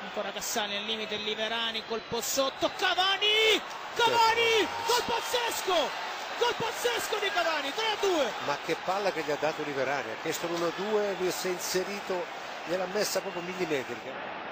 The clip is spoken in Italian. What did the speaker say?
Ancora Cassani al limite, Liverani, colpo sotto, Cavani! Cavani! Gol pazzesco di Cavani, 3-2. Ma che palla che gli ha dato Liverani, ha chiesto l'1-2, lui si è inserito, gliel'ha messa proprio millimetrica.